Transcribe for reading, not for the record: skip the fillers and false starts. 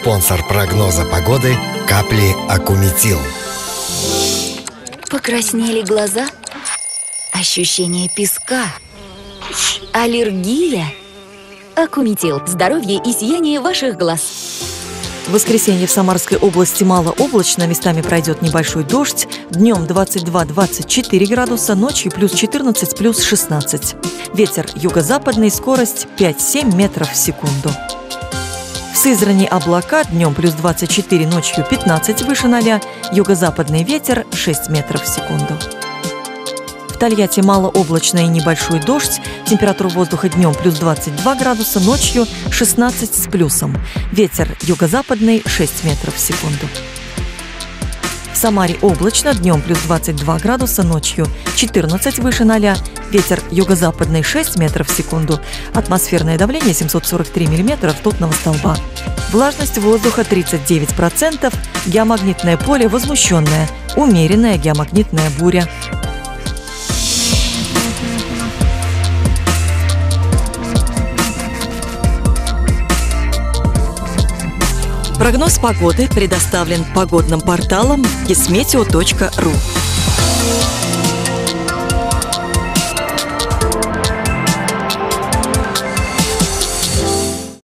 Спонсор прогноза погоды – капли Акуметил. Покраснели глаза? Ощущение песка? Аллергия? Акуметил. Здоровье и сияние ваших глаз. В воскресенье в Самарской области малооблачно, местами пройдет небольшой дождь. Днем 22-24 градуса, ночью плюс 14, плюс 16. Ветер юго-западный, скорость 5-7 метров в секунду. В Сызрани облака, днем плюс 24, ночью 15 выше 0, юго-западный ветер 6 метров в секунду. В Тольятти малооблачно и небольшой дождь, температура воздуха днем плюс 22 градуса, ночью 16 с плюсом. Ветер юго-западный 6 метров в секунду. В Самаре облачно, днем плюс 22 градуса, ночью 14 выше 0, ветер юго-западный 6 метров в секунду, атмосферное давление 743 миллиметра ртутного столба. Влажность воздуха 39%, геомагнитное поле возмущенное, умеренная геомагнитная буря. Прогноз погоды предоставлен погодным порталом kismeteo.ru.